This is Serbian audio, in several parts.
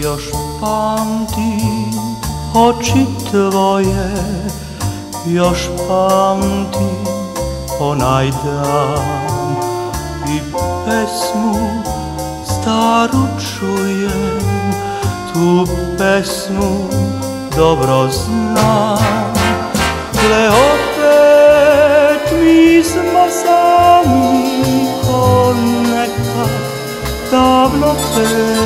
Još pamtim oči tvoje, još pamtim onaj dan i pesmu staru čujem, tu pesmu dobro znam. Gle opet mi smo sami ko nekad davno pre,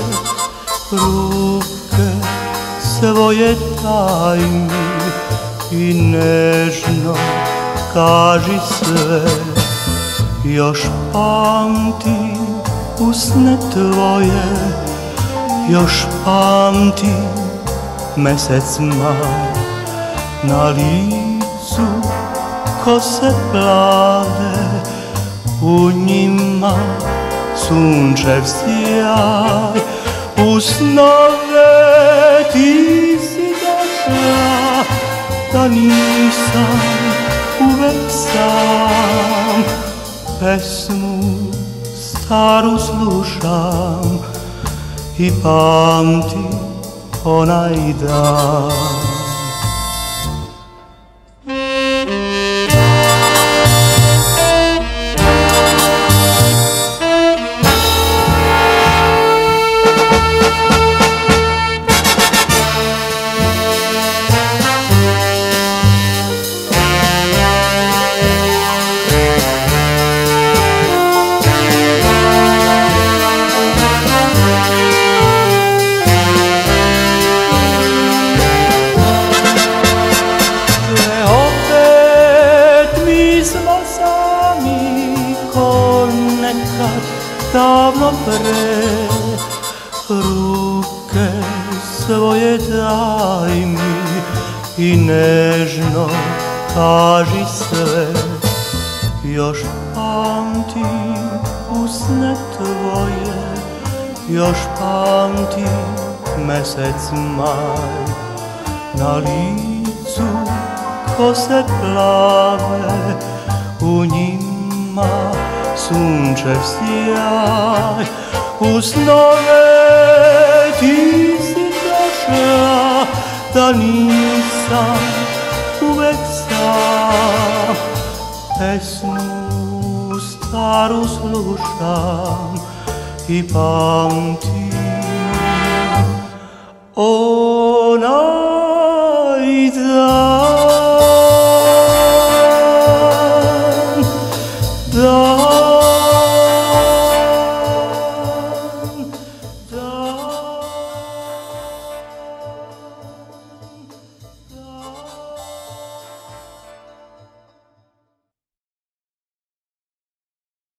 ruke svoje daj mi i nežno kaži sve. Još pamtim usne tvoje, još pamtim mesec maj, na licu kose plave, u njima sunčev sjaj. U snove ti si došla, da nisam uvek sam. Pesmu staru slušam i pamtim onaj dan. Davno pre, ruke svoje daj mi i nežno kaži sve. Još pamtim usne tvoje, još pamtim mesec maj, na licu kose plave, u njima sunčev sjaj. U snove ti si došla, da nisam uvek sam. Pesmu staru slušam i pamtim onaj dan.